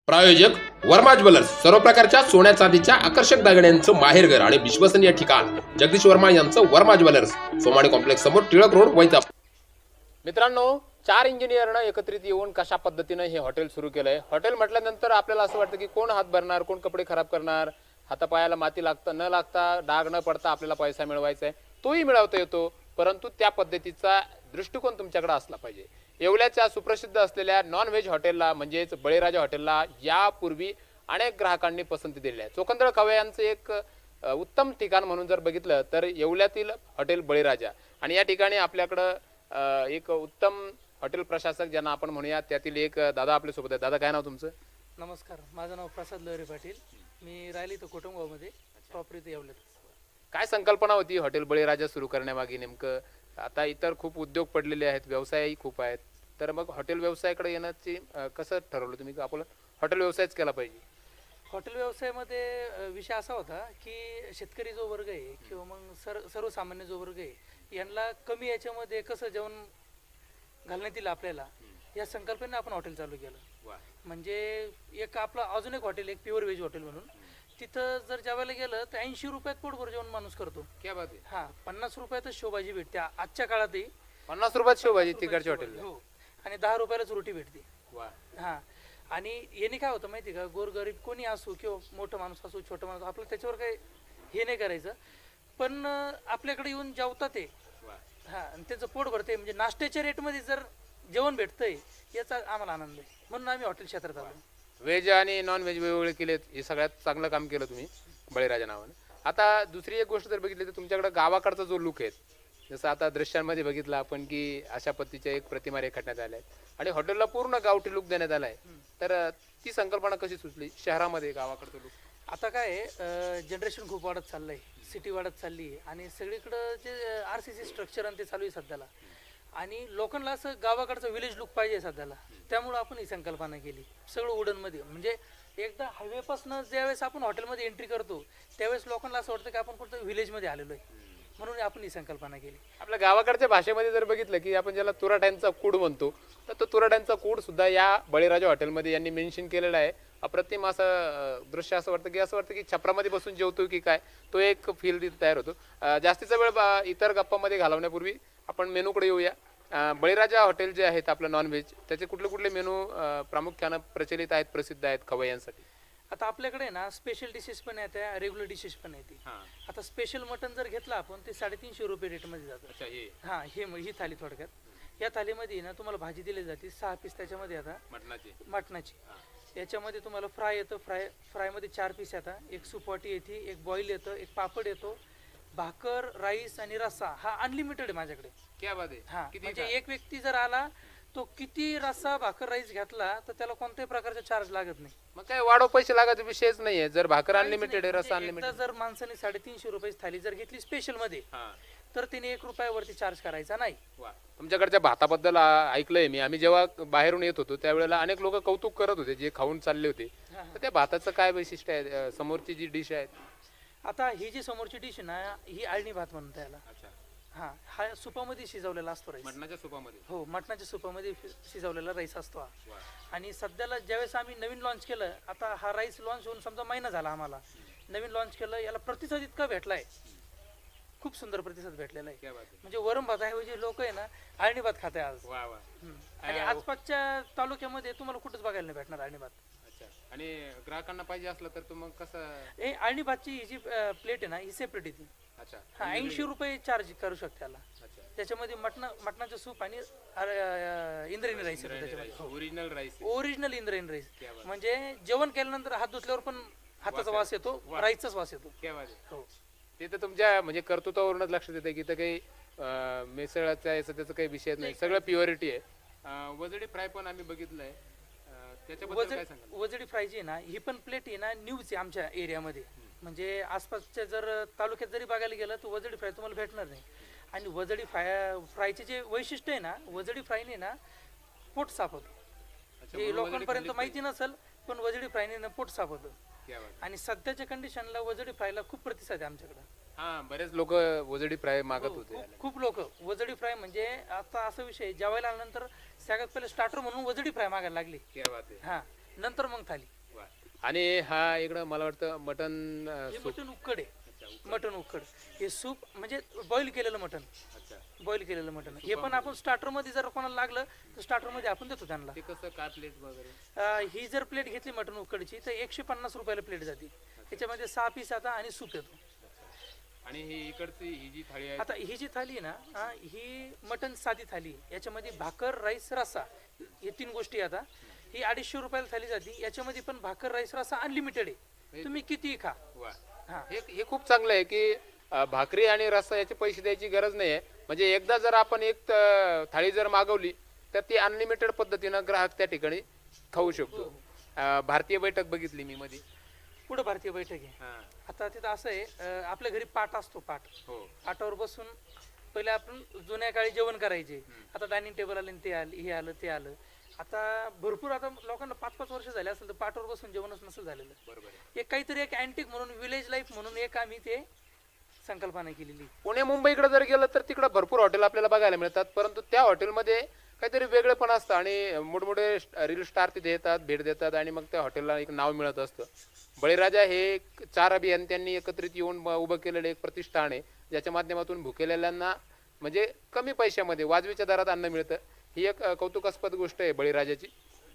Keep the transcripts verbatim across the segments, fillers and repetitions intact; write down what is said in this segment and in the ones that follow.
प्रायोजक वर्मा ज्वेलर्स, सर्व प्रकारच्या सोन्या चांदीच्या आकर्षक दागिन्यांचं माहेरघर आणि विश्वसनीय ठिकाण जगदीश वर्मा यांचं वर्मा ज्वेलर्स, सोमाणी कॉम्प्लेक्स समोर टिळक रोड, वैजापूर. मित्रांनो, चार इंजिनियरनं एकत्रित येऊन कशा पद्धतीनं हे हॉटेल सुरू केलंय. हॉटेल म्हटल्यानंतर आपल्याला असं वाटतं की कोण हात भरणार, कोण कपडे खराब करणार, हातापायाला माती लागता न लागता, डाग न पडता आपल्याला पैसा मिळवायचा आहे, तोही मिळवता येतो. परंतु त्या पद्धतीचा दृष्टिकोन तुमच्याकडे असला पाहिजे. येवल्याच्या सुप्रसिद्ध असलेल्या नॉन व्हेज हॉटेलला म्हणजेच बळीराजा हॉटेलला यापूर्वी अनेक ग्राहकांनी पसंती दिली आहे. चोखंदळ खवय्यांचं एक उत्तम ठिकाण म्हणून जर बघितलं तर येवल्यातील हॉटेल बळीराजा. आणि या ठिकाणी आपल्याकडं एक उत्तम हॉटेल प्रशासक ज्यांना आपण म्हणूया त्यातील एक दादा आपल्यासोबत आहे. दादा, काय नाव तुमचं? नमस्कार, माझं नाव प्रसाद लहरी पाटील. मी राहिली तो कुटुंबामध्ये, प्रॉपर इथे येवल्यात. काय संकल्पना होती हॉटेल बळीराजा सुरू करण्यामागे? नेमकं आता इतर खूप उद्योग पडलेले आहेत, व्यवसायही खूप आहेत, तर मग हॉटेल व्यवसायाकडे येण्याची कसं ठरवलं तुम्ही की आपण हॉटेल व्यवसायच केला पाहिजे? हॉटेल व्यवसायामध्ये विषय असा होता की शेतकरी जो वर्ग आहे किंवा मग सर सर्वसामान्य जो वर्ग आहे यांना कमी याच्यामध्ये कसं जेवण घालण्यात येईल आपल्याला, या संकल्पनेने आपण हॉटेल चालू केलं. म्हणजे एक आपलं अजून एक हॉटेल, एक प्युअर व्हेज हॉटेल म्हणून, तिथं जर जेवायला गेलं तर ऐंशी रुपयात पोटभर जेवण माणूस करतो. क्या बात आहे. हा, पन्नास रुपयातच शेवभाजी भेटते आजच्या काळातही. पन्नास रुपयात शेवभाजी तिकडच्या हॉटेल? हो, आणि दहा रुपयालाच रोटी भेटते. वा. हा, आणि याने काय होतं माहिती का, गोरगरीब कोणी असो किंवा मोठा माणूस असो छोटा माणूस, आपलं त्याच्यावर काही हे नाही करायचं, पण आपल्याकडे येऊन जेवतात ते. हा, आणि त्याचं पोट भरते. म्हणजे नाश्त्याच्या रेटमध्ये जर जेवण भेटतंय याचा आम्हाला आनंद आहे, म्हणून आम्ही हॉटेल क्षेत्रात आलो. व्हेज आणि नॉन व्हेज वेगवेगळे केलेत, हे सगळ्यात चांगलं काम केलं तुम्ही बळीराजा नावानं. आता दुसरी एक गोष्ट जर बघितली तर तुमच्याकडे गावाकडचा जो लुक आहे, जसं आता दृश्यांमध्ये बघितलं आपण की अशा पद्धतीच्या एक प्रतिमा रेखाटण्यात आल्या आहेत आणि हॉटेलला पूर्ण गावठी लुक देण्यात आला आहे. तर ती संकल्पना कशी सुचली शहरामध्ये गावाकडचं लुक? आता काय जनरेशन खूप वाढत चाललंय, सिटी वाढत चालली आहे आणि सगळीकडं जे आर सी सी स्ट्रक्चर आणि ते चालू आहे सध्याला, आणि लोकांना असं गावाकडचं विलेज लुक पाहिजे सध्याला. त्यामुळं आपण ही संकल्पना केली सगळं वुडनमध्ये. म्हणजे एकदा हायवेपासून ज्यावेळेस आपण हॉटेलमध्ये एंट्री करतो त्यावेळेस लोकांना असं वाटतं की आपण कुठं विलेजमध्ये आलेलो आहे, म्हणून आपण ही संकल्पना केली. आपल्या गावाकडच्या भाषेमध्ये जर बघितलं की आपण ज्याला तुराट्यांचा कूड म्हणतो, तर तो तुराट्यांचा कूड सुद्धा या बळीराजा हॉटेलमध्ये यांनी मेन्शन केलेला आहे. अप्रतिम असं दृश्य, असं वाटतं की असं वाटतं की छपरामध्ये बसून जेवतो की काय, तो एक फील तिथे तयार होतो. जास्तीचा वेळ इतर गप्पामध्ये घालवण्यापूर्वी आपण मेनूकडे येऊया. बळीराजा हॉटेल जे आहेत आपलं नॉन व्हेज, त्याचे कुठले कुठले मेनू प्रामुख्यानं प्रचलित आहेत, प्रसिद्ध आहेत खवय्यांसाठी? आता आपल्याकडे ना स्पेशल डिशेस पण आहेत, रेग्युलर डिशेस पण आहेत. आता स्पेशल मटन जर घेतलं आपण ते साडेतीनशे रुपये रेटमध्ये जातं. हा, हे ही थाली थोडक्यात. या थालीमध्ये ना तुम्हाला भाजी दिली जाते सहा पीस त्याच्यामध्ये. आता मटणाची मटणाची याच्यामध्ये तुम्हाला फ्राय येतं, फ्राय फ्रायमध्ये चार पीस येतात, एक सुपवाटी येते, एक बॉईल येतं, एक पापड येतो, भाकर, राईस आणि रस्सा हा अनलिमिटेड आहे माझ्याकडे. क्या बात आहे. हा, म्हणजे एक व्यक्ती जर आला तो किती रस्सा भाकर राईस घेतला तर त्याला कोणत्याही प्रकारचा चार्ज लागत नाही. मग काय वाढव पैसे लागायचा विषयच नाहीये. जर भाकर अनलिमिटेड आहे, रस्सा अनलिमिटेड. जर माणसाने साडेतीनशे रुपये थाली जर घेतली स्पेशल मध्ये तर तिने एक रुपयावरती चार्ज करायचा नाही. तुमच्याकडच्या भाताबद्दल ऐकलंय मी. आम्ही जेव्हा बाहेरून येत होतो त्यावेळेला अनेक लोक कौतुक करत होते जे खाऊन चालले होते. तर त्या भाताचं काय वैशिष्ट्य आहे? समोरची जी डिश आहे, आता ही जी समोरची डिश ना, ही आळणी भात म्हणतात याला. हा, हा सुपामध्ये शिजवलेला असतो राईस. मटणाच्या सुपामध्ये? हो, मटणाच्या सुपामध्ये शिजवलेला राईस असतो हा. आणि सध्याला ज्यावेळेस आम्ही नवीन लॉन्च केलं, आता हा राईस लॉन्च होऊन समजा महिना झाला आम्हाला, नवीन लॉन्च केलं, याला प्रतिसाद इतका भेटलाय, खूप सुंदर प्रतिसाद भेटलेला आहे. म्हणजे वरम भात ऐवजी लोक आहे ना आळणी भात खाते आज. आणि आसपासच्या तालुक्यामध्ये तुम्हाला कुठंच बघायला नाही भेटणार आळणी भात. आणि ग्राहकांना पाहिजे असलं तर तू मग कसं? हे आळणी भातची ही जी प्लेट आहे ना, ही सेपरेट येते. हा, ऐंशी रुपये चार्ज करू शकते त्याला. त्याच्यामध्ये मटण मटणाचं सूप आणि इंद्रायणी राईस येतो त्याच्यामध्ये. Original rice, original Indrayani rice. म्हणजे जेवण केल्यानंतर हात धुतल्यावर पण हाताचा वास येतो, राईसचाच वास येतो. हो, ते तर तुमच्या म्हणजे कर्तृत्वावरूनच लक्षात येते की तर काही मिसळाचा याचा त्याचा काही विषय नाही, सगळं प्युरिटी आहे. वजडी फ्राय पण आम्ही बघितलंय, वजडी फ्राय जी आहे ना, ही पण प्लेट आहे ना न्यूज आहे आमच्या एरियामध्ये. म्हणजे आसपासच्या जर तालुक्यात जरी बघायला गेलं तर वजडी फ्राय तुम्हाला भेटणार नाही. आणि वजडी फ्राय फ्रायचे जे वैशिष्ट्य आहे ना, वजडी फ्रायने ना पोट साफ होतं. हे लोकांपर्यंत माहिती नसेल, पण वजडी फ्रायने पोट साफ होतं. आणि सध्याच्या कंडिशनला वजडी फ्रायला खूप प्रतिसाद आहे आमच्याकडे. हा, बरेच लोक वजडी फ्राय मागत होते. खूप लोक वजडी फ्राय म्हणजे आता असा विषय जेवायला आल्यानंतर सगळ्यात पहिले स्टार्टर म्हणून वजडी फ्राय मागायला लागली. क्या बात आहे. हा, नंतर मग थाली. आणि हा इकडं मला वाटतं मटन हे मटण उकड आहे, मटण उकड. हे सूप म्हणजे बॉईल केलेलं मटण, बॉईल केलेलं मटण. हे पण आपण स्टार्टर मध्ये जर कोणाला लागलं तर स्टार्टर मध्ये आपण देतो त्यांना. कसं काय प्लेट वगैरे? अं, ही जर प्लेट घेतली मटण उकडची तर एकशे पन्नास रुपयाला प्लेट जाते. त्याच्यामध्ये सहा पीस आता आणि सूप येतो. आणि ही इकडची ही जी थाळी आहे, आता ही जी थाली आहे ना, हा, ही मटन साधी थाली आहे. याच्यामध्ये भाकर, राईस, रस्सा हे तीन गोष्टी आहे. आता ही अडीचशे रुपयाला थाली जाते. याच्यामध्ये पण भाकर, राईस, रस्सा अनलिमिटेड आहे, तुम्ही कितीही खा. हा, हे हे खूप चांगलं आहे की अ, भाकरी आणि रस्सा याचे पैसे द्यायची गरज नाही आहे. म्हणजे एकदा जर आपण एक अ, थाळी जर मागवली तर ती अनलिमिटेड पद्धतीनं ग्राहक त्या ठिकाणी खाऊ शकतो. अ, भारतीय बैठक बघितली मी मध्ये. पुढे भारतीय बैठक आहे. आता तिथं असं आहे, अं, आपल्या घरी पाट असतो. पाट पाटावर बसून पहिले आपण जुन्या काळी जेवण करायचे. आता डायनिंग टेबल आले, ते आलं, हे आलं, ते आलं. आता भरपूर आता लोकांना पाच पाच वर्ष झाले असेल तर पाटावर बसून जेवणच नसेल झालेलं. बरोबर. एक काहीतरी एक अँटिक म्हणून, विलेज लाईफ म्हणून एक आम्ही ते संकल्पना केलेली. पुणे मुंबईकडे जर गेलं तर तिकडे भरपूर हॉटेल आपल्याला बघायला मिळतात, परंतु त्या हॉटेलमध्ये काहीतरी वेगळं पण असतं आणि मोठमोठे रील स्टार तिथे येतात, भेट देतात आणि मग त्या हॉटेलला एक नाव मिळत असतं. बळीराजा हे एक चार अभियंत्यांनी एकत्रित येऊन ब- उभं केलेलं एक प्रतिष्ठान आहे, ज्याच्या माध्यमातून भुकेलेल्यांना म्हणजे कमी पैशामध्ये वाजवीच्या दरात अन्न मिळतं. ही एक अ, कौतुकास्पद गोष्ट आहे बळीराजाची.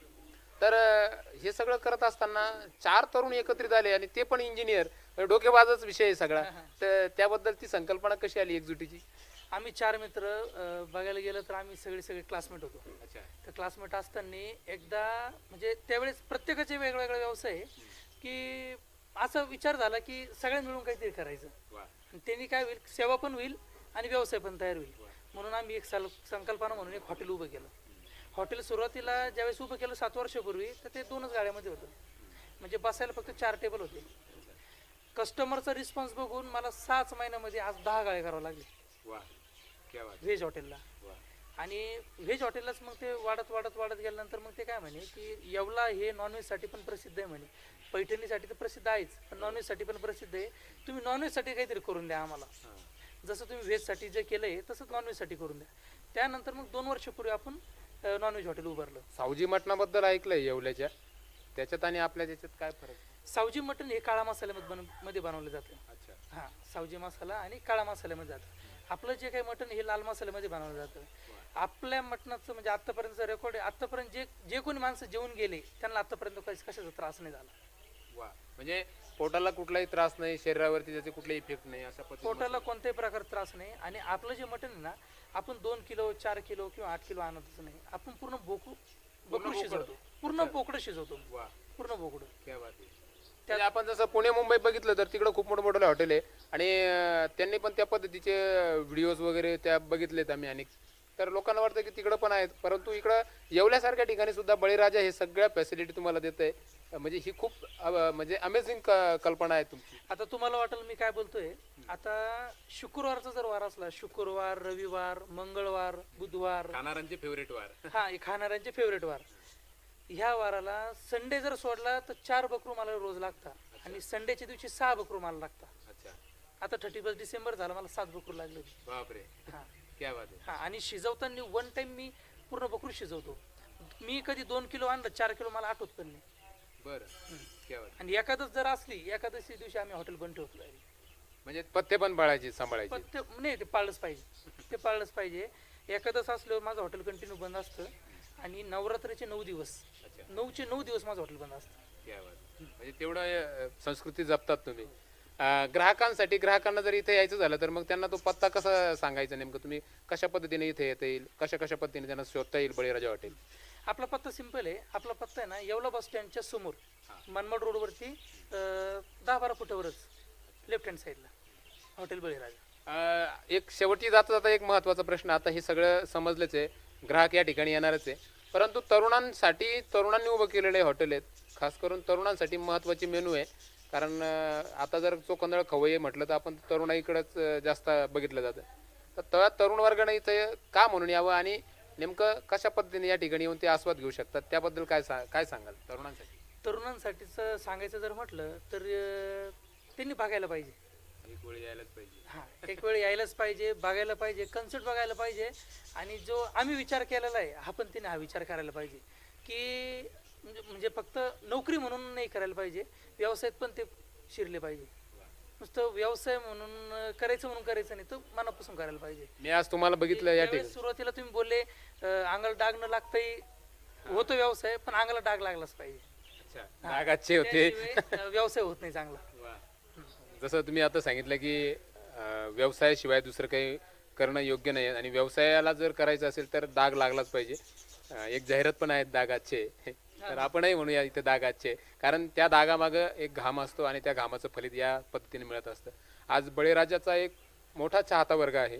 तर अ, हे सगळं करत असताना चार तरुण एकत्रित आले आणि ते पण इंजिनियर, डोकेबाजच विषय आहे सगळा. तर त्याबद्दल ती संकल्पना कशी आली एकजुटीची? आम्ही चार मित्र, अं, बघायला गेलं तर आम्ही सगळे सगळे क्लासमेट होतो. तर क्लासमेट असताना एकदा म्हणजे त्यावेळेस प्रत्येकाचे वेगवेगळे व्यवसाय आहे की असा विचार झाला की सगळ्यांनी मिळून काहीतरी करायचं. आणि त्यांनी काय होईल, सेवा पण होईल आणि व्यवसाय पण तयार होईल. म्हणून आम्ही एक सल संकल्पना म्हणून एक हॉटेल उभं केलं. हॉटेल सुरुवातीला ज्यावेळेस उभं केलं सात वर्षापूर्वी, तर ते दोनच गाड्यामध्ये होतं. म्हणजे बसायला फक्त चार टेबल होते. कस्टमरचा रिस्पॉन्स बघून मला सहाच महिन्यामध्ये आज दहा गाड्या करावं लागले व्हेज हॉटेलला. आणि व्हेज हॉटेललाच मग ते वाढत वाढत वाढत गेल्यानंतर मग ते काय म्हणे की येवला हे नॉनव्हेजसाठी पण प्रसिद्ध आहे म्हणे, पैठणीसाठी तर प्रसिद्ध आहेच, पण नॉनव्हेजसाठी पण प्रसिद्ध आहे. तुम्ही नॉनव्हेजसाठी काहीतरी करून द्या आम्हाला. जसं तुम्ही व्हेजसाठी जे केलं आहे तसंच नॉनव्हेजसाठी करून द्या. त्यानंतर मग दोन वर्षापूर्वी आपण नॉनव्हेज हॉटेल उभारलं. सावजी मटणाबद्दल ऐकलंय येवल्याच्या, त्याच्यात आणि आपल्या त्याच्यात काय फरक? सावजी मटण हे काळा मसाल्यामध्ये बन मध्ये बनवलं जातं. हां, सावजी मसाला आणि काळा मसाल्यामध्ये जातं. आपलं जे काही मटण हे लाल मसाल्यामध्ये बनवलं जातं. आपल्या मटणाचं म्हणजे आत्तापर्यंतचा रेकॉर्ड आहे, आत्तापर्यंत जे जे कोणी माणसं जेवून गेले त्यांना आत्तापर्यंत काही कशाचा त्रास नाही झाला. वा, म्हणजे पोटाला कुठलाही त्रास नाही, शरीरावरती त्याचे कुठलाही इफेक्ट नाही, अशा पद्धतीने पोटाला कोणत्याही प्रकारचा त्रास नाही. आणि आपलं जे मटण आहे ना, आपण दोन किलो चार किलो किंवा आठ किलो आणतच नाही. आपण पूर्ण बोकू बोकडं शिजवतो, पूर्ण बोकडं शिजवतो, पूर्ण बोकडं. क्या बात आहे. म्हणजे आपण जसं पुणे मुंबई बघितलं तर तिकडं खूप मोठं मोठं हॉटेल आहे आणि अं, त्यांनी पण त्या पद्धतीचे व्हिडिओज वगैरे त्या बघितलेत आम्ही. आणि तर लोकांना वाटतं की तिकडं पण आहेत, परंतु इकडं येवल्यासारख्या ठिकाणी सुद्धा बळीराजा हे सगळ्या फॅसिलिटी तुम्हाला देत आहे. म्हणजे ही खूप अं, म्हणजे अमेझिंग कल्पना आहे तुमची. आता तुम्हाला वाटेल मी काय बोलतोय. आता शुक्रवारचा जर वार असला, शुक्रवार, रविवार, मंगळवार, बुधवार, खाणाऱ्यांचे फेवरेट वार. हा, हे खाणाऱ्यांचे फेवरेट वार. ह्या वाराला संडे जर सोडला तर चार बकरू मला रोज लागतात आणि संडेच्या दिवशी सहा बकरू मला लागतात. आता थर्टी फर्स्ट डिसेंबर झाला, मला सात बकरू लागले. बापरे. हा, क्या बात आहे. हा. आणि शिजवताना वन टाइम मी पूर्ण बकरू शिजवतो. मी कधी दोन किलो आणलं, चार किलो मला आठवत पण नाही. बरं. आणि एकादश जर असली, एकादशी दिवशी आम्ही हॉटेल बंद ठेवतो. म्हणजे पथ्य पण पाळायची, सांभाळायची. पण ते नाही, ते पाळलंच पाहिजे, ते पाळलंच पाहिजे. एकादश असल्यावर माझं हॉटेल कंटिन्यू बंद असतं. आणि नवरात्रीचे नऊ दिवस, नऊचे नऊ दिवस माझं हॉटेल बंद असतं. म्हणजे तेवढं अं, संस्कृती जपतात तुम्ही. अं, ग्राहकांसाठी, ग्राहकांना जर इथे यायचं झालं तर मग त्यांना तो पत्ता कसा सांगायचा नेमकं? तुम्ही कशा पद्धतीने इथे येता येईल, कशा कशा पद्धतीने त्यांना शोधता येईल बळीराजा हॉटेल? आपला पत्ता सिंपल आहे. आपला पत्ता आहे ना, येवला बस स्टँडच्या समोर मनमाड रोडवरती अं, दहा बारा फुटावरच लेफ्ट हँड साईडला हॉटेल बळीराजा. अं, एक शेवटी जाता जाता एक महत्त्वाचा प्रश्न. आता हे सगळं समजलेच आहे, ग्राहक या ठिकाणी येणारच आहे, परंतु तरुणांसाठी, तरुणांनी उभं केलेले हॉटेल आहेत, खास करून तरुणांसाठी महत्त्वाची मेनू आहे. कारण अं, आता जर चोखंदळ खवय्ये म्हटलं तर आपण तरुणाईकडेच अं, जास्त बघितलं जातं. तर त्या तरुण वर्गाने इथं का म्हणून यावं आणि नेमकं कशा पद्धतीने या ठिकाणी येऊन ते आस्वाद घेऊ शकतात, त्याबद्दल काय सा काय सांगाल तरुणांसाठी? तरुणांसाठीचं सांगायचं जर म्हटलं तर अं, त्यांनी बघायला पाहिजे. एक वेळ यायलाच पाहिजे. हा, एक वेळ यायलाच पाहिजे, बघायला पाहिजे, कन्सेप्ट बघायला पाहिजे. आणि जो आम्ही विचार केलेला आहे, हा पण तिने हा विचार करायला पाहिजे की म्हणजे म्हणजे फक्त नोकरी म्हणून नाही करायला पाहिजे, व्यवसायात पण ते शिरले पाहिजे. नुसतं व्यवसाय म्हणून करायचं म्हणून करायचं नाही, तर मनापासून करायला पाहिजे. मी आज तुम्हाला बघितलं या ठिकाणी सुरुवातीला तुम्ही बोलले अंगाला डाग न लागताही होतो व्यवसाय, पण अंगाला डाग लागलाच पाहिजे. डागाचे होते व्यवसाय होत नाही चांगला. जसं तुम्ही आता सांगितलं की व्यवसायाशिवाय दुसरं काही करणं योग्य नाही आणि व्यवसायाला जर करायचं असेल तर डाग लागलाच पाहिजे. एक जाहिरात पण आहे डागाचे, तर आपणही म्हणूया इथे डागाचे, कारण त्या डागामागं एक घाम असतो आणि त्या घामाचं फलित या पद्धतीने मिळत असतं. आज बळीराजाचा एक मोठा चाहता वर्ग आहे.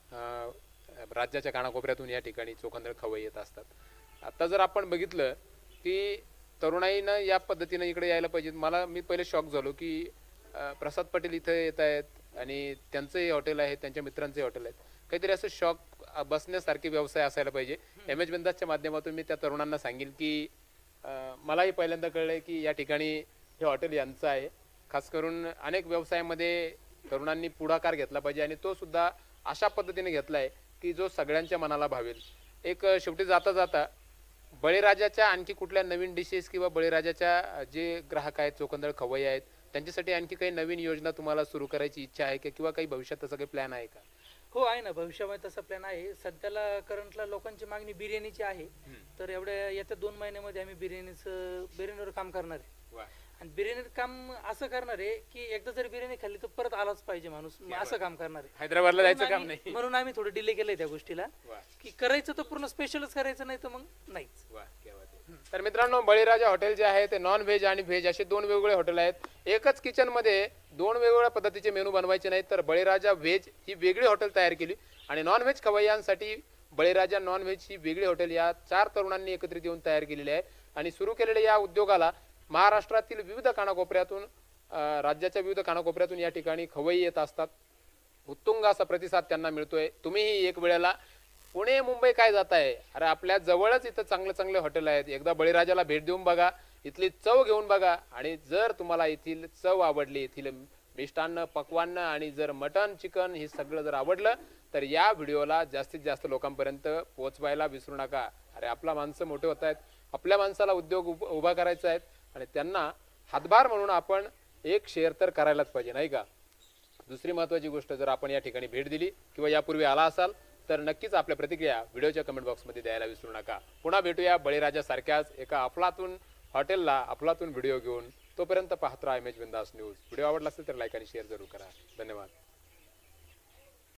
राज्याच्या कानाकोपऱ्यातून या ठिकाणी चोखंदळ खवय्ये येत असतात. आता जर आपण बघितलं की तरुणाईनं या पद्धतीनं इकडे यायला पाहिजे. मला मी पहिले शॉक झालो की प्रसाद पाटील इथे येत आहेत आणि त्यांचंही हॉटेल आहे, त्यांच्या मित्रांचंही हॉटेल आहेत. काहीतरी असं शॉक बसण्यासारखे व्यवसाय असायला पाहिजे. एम एच बिंदासच्या माध्यमातून मी त्या तरुणांना सांगेन की मलाही पहिल्यांदा कळलंय की या ठिकाणी हे हॉटेल यांचं आहे. खास करून अनेक व्यवसायामध्ये तरुणांनी पुढाकार घेतला पाहिजे आणि तो सुद्धा अशा पद्धतीने घेतला आहे की जो सगळ्यांच्या मनाला भावेल. एक शेवटी जाता जाता बळीराजाच्या आणखी कुठल्या नवीन डिशेस किंवा बळीराजाच्या जे ग्राहक आहेत, चोखंदळ खवय्ये आहेत, त्यांच्यासाठी आणखी काही नवीन योजना तुम्हाला सुरू करायची इच्छा आहे का किंवा काही भविष्यात तसं काही प्लॅन आहे का? हो आहे ना, भविष्यामध्ये तसा प्लॅन आहे. सध्याला करंटला लोकांची मागणी बिर्याणीची आहे, तर एवढ्या येत्या दोन महिन्यामध्ये आम्ही बिर्याणीचं बिर्याणीवर काम करणार आहे. आणि बिर्याणी काम असं करणार आहे की एकदा जर बिर्याणी खाल्ली तर परत आलाच पाहिजे माणूस, असं काम करणार आहे. हैदराबादला जायचं काम नाही, म्हणून आम्ही थोडं डिले केलंय त्या गोष्टीला, की करायचं तर पूर्ण स्पेशलच करायचं, नाही तर मग नाहीच. तर मित्रांनो, बळीराजा हॉटेल जे आहे ते नॉन व्हेज आणि व्हेज असे दोन वेगवेगळे हॉटेल आहेत. एकच किचन मध्ये दोन वेगवेगळ्या पद्धतीचे मेनू बनवायचे नाहीत, तर बळीराजा व्हेज ही वेगळी हॉटेल तयार केली आणि नॉन व्हेज खवय्यांसाठी बळीराजा नॉन व्हेज ही वेगळी हॉटेल या चार तरुणांनी एकत्रित येऊन तयार केलेली आहे. आणि सुरू केलेल्या या उद्योगाला महाराष्ट्रातील विविध कानाकोपऱ्यातून, राज्याच्या विविध कानाकोपऱ्यातून या ठिकाणी खवय्ये येत असतात. उत्तुंग असा प्रतिसाद त्यांना मिळतोय. तुम्हीही एक वेळेला पुणे मुंबई काय जात आहे, अरे आपल्या जवळच इथं चांगले चांगले हॉटेल आहेत. एकदा बळीराजाला भेट देऊन बघा, इथली चव घेऊन बघा आणि जर तुम्हाला येथील चव आवडली, येथील मिष्टान्न पक्वान्न आणि जर मटन चिकन हे सगळं जर आवडलं तर या व्हिडिओला जास्तीत जास्त लोकांपर्यंत पोहोचवायला विसरू नका. अरे आपला माणसं मोठे होत आहेत, आपल्या माणसाला उद्योग उभ उभा करायचा आहे आणि त्यांना हातभार म्हणून आपण एक शेअर तर करायलाच पाहिजे, नाही का? दुसरी महत्त्वाची गोष्ट, जर आपण या ठिकाणी भेट दिली किंवा यापूर्वी आला असाल तर नक्कीच आपल्या प्रतिक्रिया व्हिडिओच्या कमेंट बॉक्समध्ये द्यायला विसरू नका. पुन्हा भेटूया बळीराजा सारख्याच एका अफलातून हॉटेलला अफलातून व्हिडिओ घेऊन. तोपर्यंत पाहत राहा M H Bindaas news. Video आवडला असेल तर लाईक आणि शेअर जरूर करा. धन्यवाद.